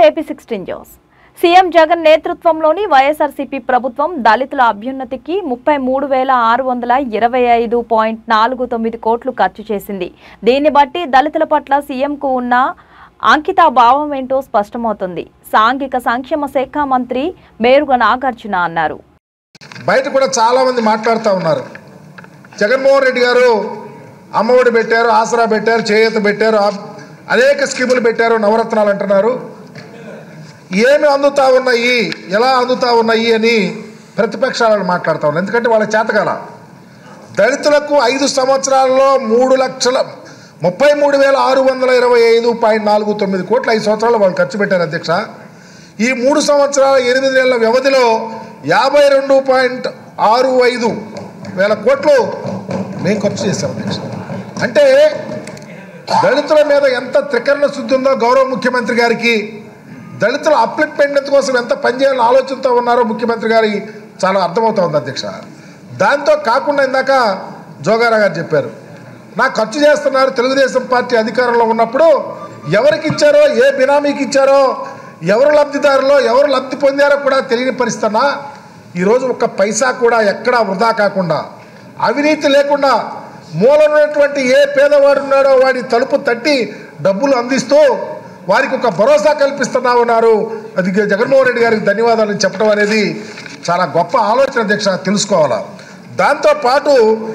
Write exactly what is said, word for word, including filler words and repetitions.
AP sixteen news. CM Jagan నేతృత్వంలోని YSRCP ప్రభుత్వం దళితుల అభ్యున్నతికి ముప్పై మూడు వేల ఆరు వందల ఇరవై ఐదు పాయింట్ నాలుగు తొమ్మిది కోట్లు ఖర్చు చేసింది. దీన్ని బట్టి దళితుల పట్ల సీఎంకు ఉన్న అంకిత భావం ఏంటో స్పష్టమవుతుంది. సాంఘిక సంక్షేమ శాఖ మంత్రి మేరుగ నాగార్జున అన్నారు. బయట కూడా చాలా మంది మాట్లాడుతూ ఉన్నారు. జగన్మోహన్ రెడ్డి గారు అమ్మఒడి పెట్టారు, ఆసరా పెట్టారు, చేయూత పెట్టారు, అనేక స్కీములు పెట్టారు, నవరత్నాలు అంటున్నారు. ఏమి అందుతా ఉన్నాయి, ఎలా అందుతా ఉన్నాయి అని ప్రతిపక్షాలను మాట్లాడుతూ ఉన్నారు. ఎందుకంటే వాళ్ళ చేతకాల దళితులకు ఐదు సంవత్సరాల్లో మూడు లక్షల ముప్పై మూడు వేల ఆరు వందల ఇరవై ఐదు పాయింట్ నాలుగు తొమ్మిది కోట్లు ఐదు సంవత్సరాలు వాళ్ళు ఖర్చు పెట్టారు అధ్యక్ష. ఈ మూడు సంవత్సరాల ఎనిమిది నెలల వ్యవధిలో యాభై రెండు పాయింట్ ఆరు ఐదు వేల కోట్లు మేము ఖర్చు చేశాం అధ్యక్ష. అంటే దళితుల మీద ఎంత త్రికరణ శుద్ధి ఉందో గౌరవ ముఖ్యమంత్రి గారికి, దళితుల అప్లిట్మెంట్ కోసం ఎంత పనిచేయాలని ఆలోచనతో ఉన్నారో ముఖ్యమంత్రి గారి చాలా అర్థమవుతుంది అధ్యక్ష. దాంతో కాకుండా ఇందాక జోగారా గారు చెప్పారు, నా ఖర్చు చేస్తున్నారు తెలుగుదేశం పార్టీ అధికారంలో ఉన్నప్పుడు ఎవరికి ఇచ్చారో, ఏ బినామీకి ఇచ్చారో, ఎవరు లబ్ధిదారులో ఎవరు లబ్ధి పొందారో కూడా తెలియని పరిస్థితున్నా ఈరోజు ఒక్క పైసా కూడా ఎక్కడా వృధా కాకుండా, అవినీతి లేకుండా మూలమైనటువంటి ఏ పేదవాడు ఉన్నాడో వాడి తలుపు తట్టి డబ్బులు అందిస్తూ వారికి ఒక భరోసా కల్పిస్తున్నా ఉన్నారు. అది జగన్మోహన్ రెడ్డి గారికి ధన్యవాదాలు చెప్పడం అనేది చాలా గొప్ప ఆలోచన అధ్యక్ష, తెలుసుకోవాలా. దాంతోపాటు